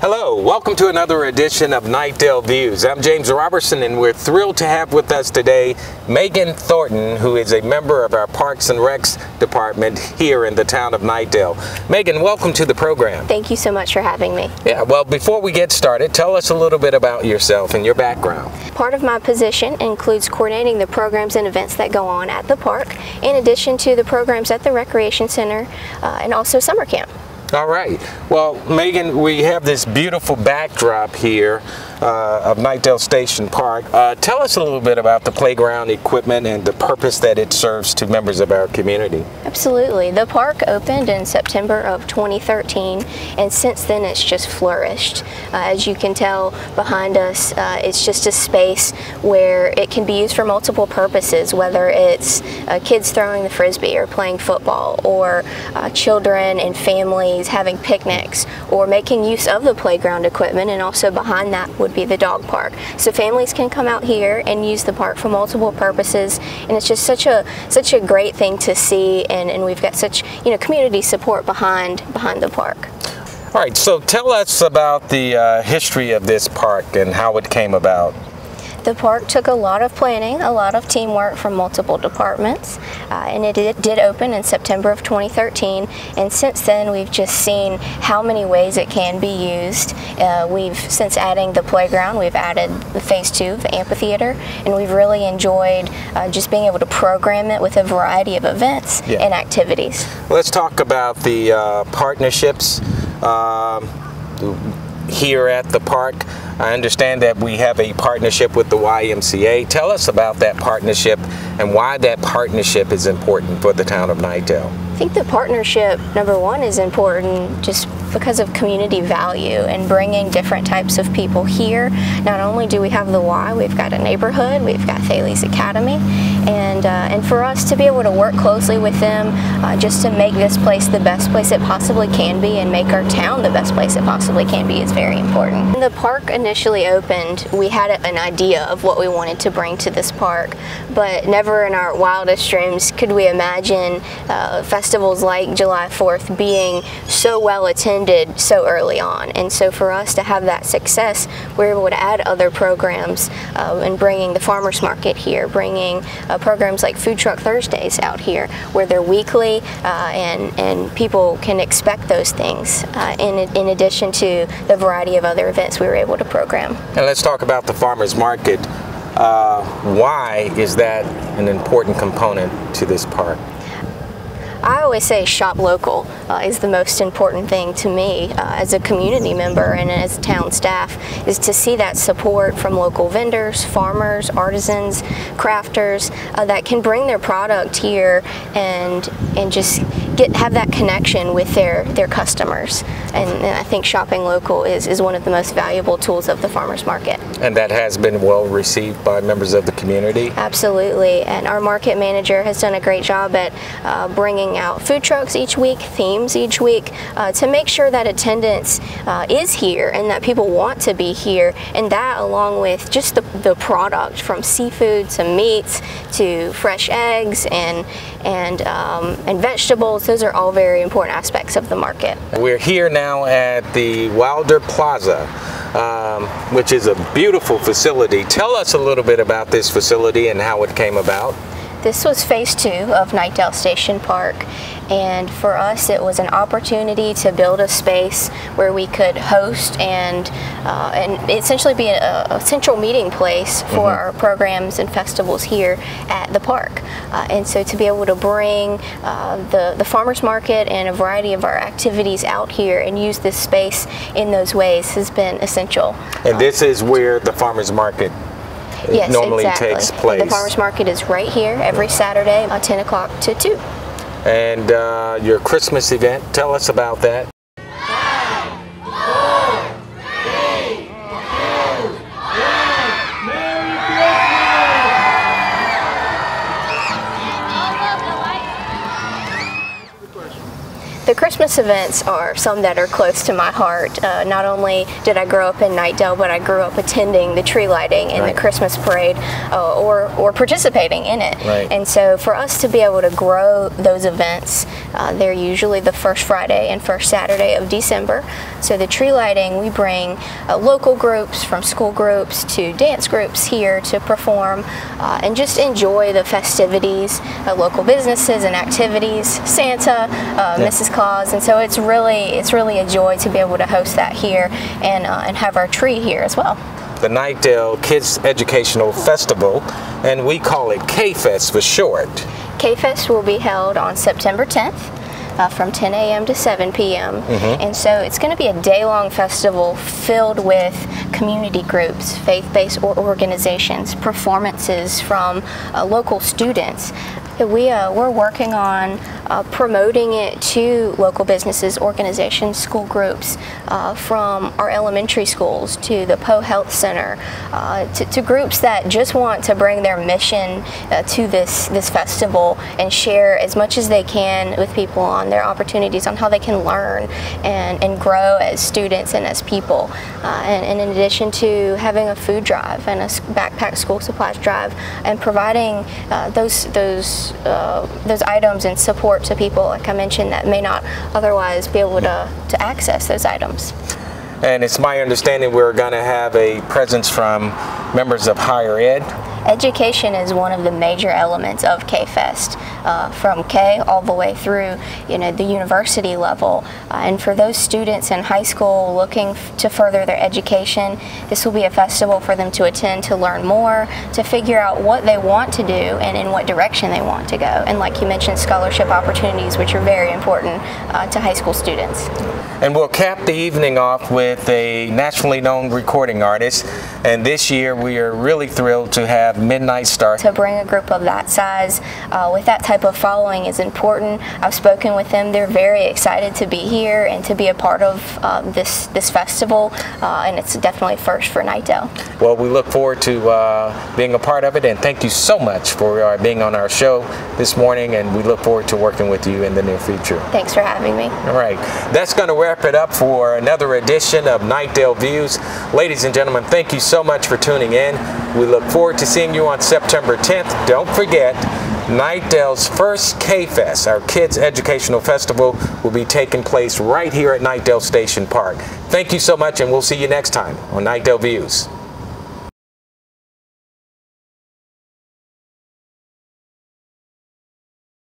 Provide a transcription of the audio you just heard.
Hello, welcome to another edition of Knightdale Views. I'm James Roberson, and we're thrilled to have with us today Megan Thornton, who is a member of our Parks and Recs department here in the town of Knightdale. Megan, welcome to the program. Thank you so much for having me. Yeah, well, before we get started, tell us a little bit about yourself and your background. Part of my position includes coordinating the programs and events that go on at the park, in addition to the programs at the Recreation Center and also summer camp. All right. Well, Megan, we have this beautiful backdrop here of Knightdale Station Park. Tell us a little bit about the playground equipment and the purpose that it serves to members of our community. Absolutely. The park opened in September of 2013, and since then it's just flourished. As you can tell behind us, it's just a space where it can be used for multiple purposes, whether it's kids throwing the frisbee or playing football, or children and families having picnics, or making use of the playground equipment, and also behind that would be the dog park. So families can come out here and use the park for multiple purposes, and it's just such a great thing to see, and we've got such community support behind the park. All right, so tell us about the history of this park and how it came about. The park took a lot of planning, a lot of teamwork from multiple departments, and it did open in September of 2013, and since then we've just seen how many ways it can be used. Since adding the playground, we've added the phase 2, the amphitheater, and we've really enjoyed just being able to program it with a variety of events and activities. Let's talk about the partnerships here at the park. I understand that we have a partnership with the YMCA. Tell us about that partnership and why that partnership is important for the town of Knightdale. I think the partnership, number one, is important just because of community value and bringing different types of people here. Not only do we have the Y, we've got a neighborhood, we've got Thales Academy, and for us to be able to work closely with them just to make this place the best place it possibly can be and make our town the best place it possibly can be is very important. When the park initially opened, we had an idea of what we wanted to bring to this park, but never in our wildest dreams could we imagine festivals like July 4th being so well attended so early on. And so for us to have that success, we're able to add other programs and bringing the farmers market here, bringing programs like Food Truck Thursdays out here where they're weekly and people can expect those things in addition to the variety of other events we were able to program. And let's talk about the farmers market. Why is that an important component to this park? I always say shop local is the most important thing to me as a community member and as town staff, is to see that support from local vendors, farmers, artisans, crafters that can bring their product here and just have that connection with their customers. And I think shopping local is one of the most valuable tools of the farmers market. And that has been well received by members of the community? Absolutely, and our market manager has done a great job at bringing out food trucks each week, themes each week, to make sure that attendance is here and that people want to be here, and that along with just the product from seafood to meats to fresh eggs and vegetables. Those are all very important aspects of the market. We're here now at the Wilder Plaza, which is a beautiful facility. Tell us a little bit about this facility and how it came about. This was phase 2 of Knightdale Station Park, and for us it was an opportunity to build a space where we could host and essentially be a central meeting place for our programs and festivals here at the park. And so to be able to bring the farmers market and a variety of our activities out here and use this space in those ways has been essential. And this is where the farmers market normally takes place. The farmers market is right here every Saturday, 10 o'clock to 2. And your Christmas event, tell us about that. The Christmas Christmas events are some that are close to my heart. Not only did I grow up in Knightdale, but I grew up attending the tree lighting and the Christmas parade, or participating in it. Right. And so for us to be able to grow those events, they're usually the first Friday and first Saturday of December. So the tree lighting, we bring local groups, from school groups to dance groups here to perform and just enjoy the festivities, local businesses and activities, Santa, Mrs. Claus, and so it's really a joy to be able to host that here and have our tree here as well. The Knightdale Kids Educational Festival, and we call it K-Fest for short. K-Fest will be held on September 10th. From 10 a.m. to 7 p.m. And so it's going to be a day-long festival filled with community groups, faith-based organizations, performances from local students. We're working on promoting it to local businesses, organizations, school groups, from our elementary schools to the Poe Health Center, to groups that just want to bring their mission to this festival and share as much as they can with people on their opportunities on how they can learn and grow as students and as people. And in addition to having a food drive and a backpack school supplies drive and providing those items and support to people, like I mentioned, that may not otherwise be able to access those items. And it's my understanding we're going to have a presence from members of higher ed. Education is one of the major elements of K-Fest, from K all the way through, the university level. And for those students in high school looking to further their education, this will be a festival for them to attend, to learn more, to figure out what they want to do and in what direction they want to go. And like you mentioned, scholarship opportunities, which are very important to high school students. And we'll cap the evening off with a nationally known recording artist. And this year we are really thrilled to have Midnight Star. To bring a group of that size with that type of following is important. I've spoken with them. They're very excited to be here and to be a part of this festival, and it's definitely first for Knightdale. Well, we look forward to being a part of it, and thank you so much for being on our show this morning, and we look forward to working with you in the near future. Thanks for having me. All right. That's going to wrap it up for another edition of Knightdale Views. Ladies and gentlemen, thank you so much for tuning in. We look forward to seeing you on September 10th. Don't forget, Knightdale's first K-Fest, our Kids Educational Festival, will be taking place right here at Knightdale Station Park. Thank you so much, and we'll see you next time on Knightdale Views.